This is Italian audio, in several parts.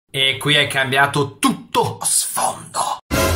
E qui è cambiato tutto a sfondo.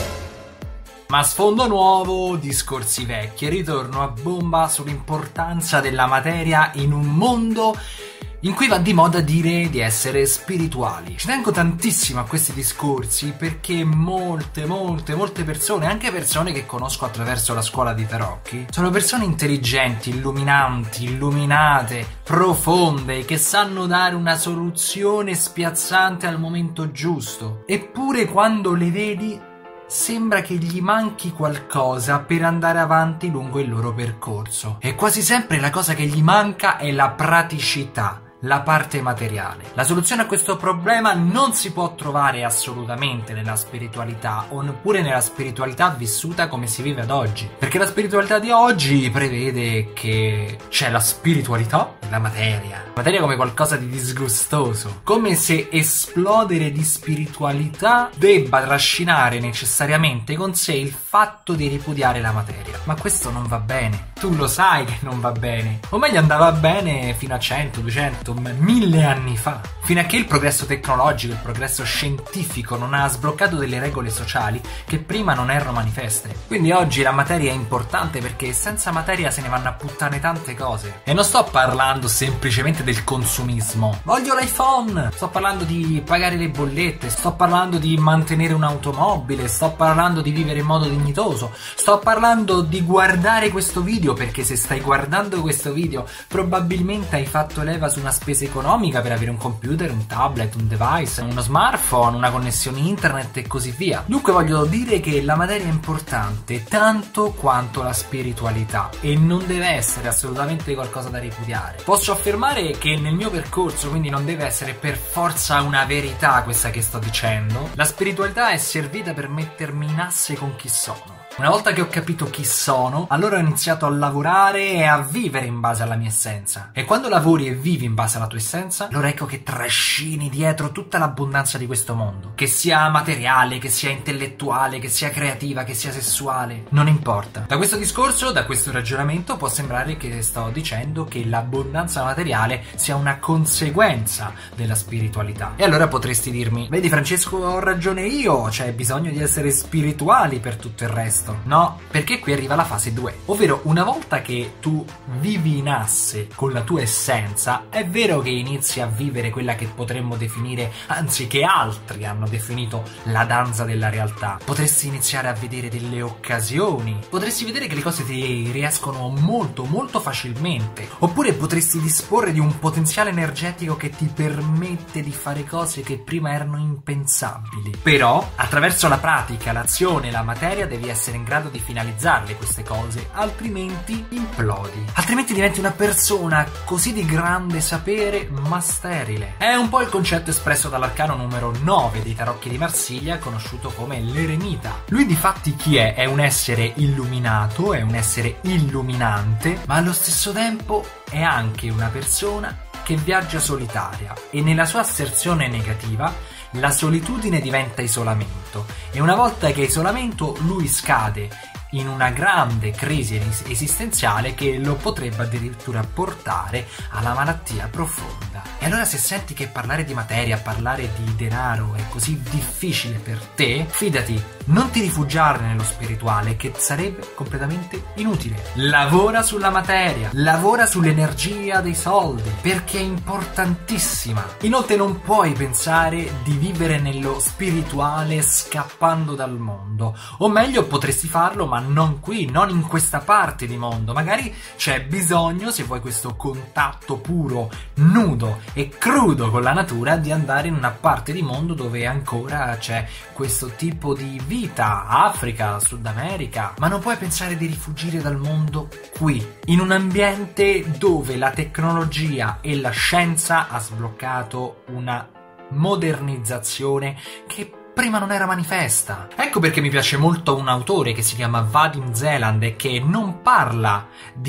Ma sfondo nuovo, discorsi vecchi, ritorno a bomba sull'importanza della materia in un mondo in cui va di moda dire di essere spirituali. Ci tengo tantissimo a questi discorsi perché molte persone, anche persone che conosco attraverso la scuola di tarocchi, sono persone intelligenti, illuminanti, illuminate, profonde, che sanno dare una soluzione spiazzante al momento giusto. Eppure quando le vedi sembra che gli manchi qualcosa per andare avanti lungo il loro percorso. E quasi sempre la cosa che gli manca è la praticità, la parte materiale. La soluzione a questo problema non si può trovare assolutamente nella spiritualità, o neppure nella spiritualità vissuta come si vive ad oggi. Perché la spiritualità di oggi prevede che c'è la spiritualità e la materia. La materia come qualcosa di disgustoso. Come se esplodere di spiritualità debba trascinare necessariamente con sé il fatto di ripudiare la materia. Ma questo non va bene. Tu lo sai che non va bene. O meglio, andava bene fino a 100, 200, 1000 anni fa. Fino a che il progresso tecnologico, il progresso scientifico non ha sbloccato delle regole sociali che prima non erano manifeste. Quindi oggi la materia è importante perché senza materia se ne vanno a puttane tante cose. E non sto parlando semplicemente del consumismo. Voglio l'iPhone! Sto parlando di pagare le bollette, sto parlando di mantenere un'automobile, sto parlando di vivere in modo dignitoso, sto parlando di guardare questo video, perché se stai guardando questo video probabilmente hai fatto leva su una spesa economica per avere un computer, un tablet, un device, uno smartphone, una connessione internet e così via. Dunque voglio dire che la materia è importante tanto quanto la spiritualità e non deve essere assolutamente qualcosa da ripudiare. Posso affermare che nel mio percorso, quindi non deve essere per forza una verità questa che sto dicendo, la spiritualità è servita per mettermi in asse con chi sono. Una volta che ho capito chi sono, allora ho iniziato a lavorare e a vivere in base alla mia essenza. E quando lavori e vivi in base alla tua essenza, allora ecco che trascini dietro tutta l'abbondanza di questo mondo. Che sia materiale, che sia intellettuale, che sia creativa, che sia sessuale, non importa. Da questo discorso, da questo ragionamento, può sembrare che sto dicendo che l'abbondanza materiale sia una conseguenza della spiritualità. E allora potresti dirmi: vedi Francesco, ho ragione io, c'è bisogno di essere spirituali per tutto il resto. No, perché qui arriva la fase 2, ovvero una volta che tu vivi in asse con la tua essenza, è vero che inizi a vivere quella che potremmo definire, anzi che altri hanno definito, la danza della realtà. Potresti iniziare a vedere delle occasioni, potresti vedere che le cose ti riescono molto facilmente, oppure potresti disporre di un potenziale energetico che ti permette di fare cose che prima erano impensabili. Però attraverso la pratica, l'azione, la materia devi essere in grado di finalizzarle queste cose, altrimenti implodi. Altrimenti diventi una persona così di grande sapere ma sterile. È un po' il concetto espresso dall'arcano numero 9 dei tarocchi di Marsiglia, conosciuto come l'eremita. Lui difatti chi è? È un essere illuminato, è un essere illuminante, ma allo stesso tempo è anche una persona che viaggia solitaria e nella sua asserzione negativa la solitudine diventa isolamento e una volta che è isolamento lui scade in una grande crisi esistenziale che lo potrebbe addirittura portare alla malattia profonda. E allora se senti che parlare di materia, parlare di denaro è così difficile per te, fidati, non ti rifugiare nello spirituale che sarebbe completamente inutile. Lavora sulla materia, lavora sull'energia dei soldi, perché è importantissima. Inoltre non puoi pensare di vivere nello spirituale scappando dal mondo, o meglio potresti farlo ma non qui, non in questa parte di mondo. Magari c'è bisogno, se vuoi questo contatto puro, nudo e crudo con la natura, di andare in una parte di mondo dove ancora c'è questo tipo di vita, Africa, Sud America, ma non puoi pensare di rifugire dal mondo qui, in un ambiente dove la tecnologia e la scienza ha sbloccato una modernizzazione che prima non era manifesta. Ecco perché mi piace molto un autore che si chiama Vadim Zeland e che non parla di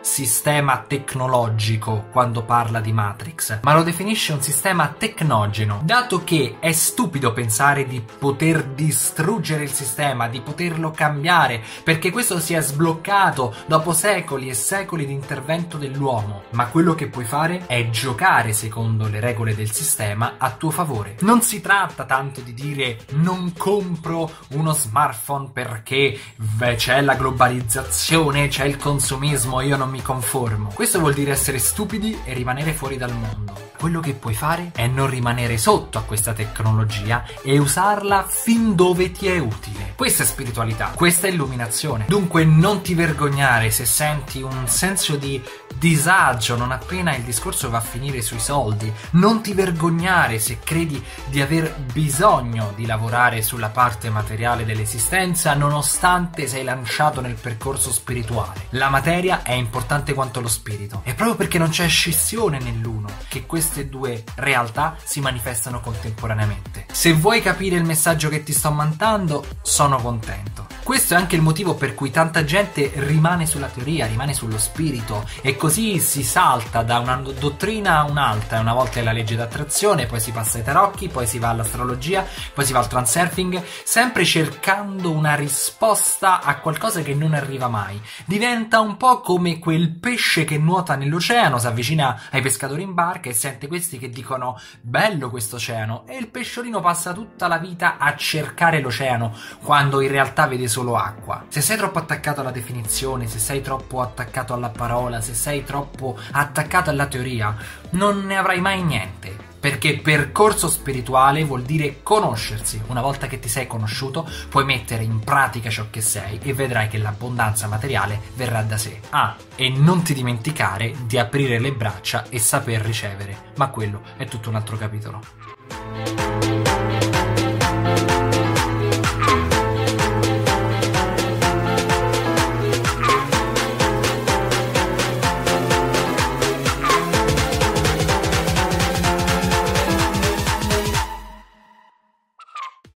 sistema tecnologico quando parla di Matrix, ma lo definisce un sistema tecnogeno, dato che è stupido pensare di poter distruggere il sistema, di poterlo cambiare, perché questo si è sbloccato dopo secoli e secoli di intervento dell'uomo, ma quello che puoi fare è giocare secondo le regole del sistema a tuo favore. Non si tratta tanto di dire non compro uno smartphone perché c'è la globalizzazione, c'è il consumismo, io non mi conformo. Questo vuol dire essere stupidi e rimanere fuori dal mondo. Quello che puoi fare è non rimanere sotto a questa tecnologia e usarla fin dove ti è utile. Questa è spiritualità, questa è illuminazione. Dunque non ti vergognare se senti un senso di disagio non appena il discorso va a finire sui soldi. Non ti vergognare se credi di aver bisogno di lavorare sulla parte materiale dell'esistenza nonostante sei lanciato nel percorso spirituale. La materia è importante quanto lo spirito. È proprio perché non c'è scissione nell'uno che queste due realtà si manifestano contemporaneamente. Se vuoi capire il messaggio che ti sto mandando, sono contento. Questo è anche il motivo per cui tanta gente rimane sulla teoria, rimane sullo spirito e così si salta da una dottrina a un'altra. Una volta è la legge d'attrazione, poi si passa ai tarocchi, poi si va all'astrologia, poi si va al transurfing, sempre cercando una risposta a qualcosa che non arriva mai. Diventa un po' come quel pesce che nuota nell'oceano, si avvicina ai pescatori in barca e sente questi che dicono bello questo oceano, e il pesciolino passa tutta la vita a cercare l'oceano quando in realtà vede solo acqua. Se sei troppo attaccato alla definizione, se sei troppo attaccato alla parola, se sei troppo attaccato alla teoria, non ne avrai mai niente. Perché percorso spirituale vuol dire conoscersi. Una volta che ti sei conosciuto, puoi mettere in pratica ciò che sei e vedrai che l'abbondanza materiale verrà da sé. E non ti dimenticare di aprire le braccia e saper ricevere, ma quello è tutto un altro capitolo.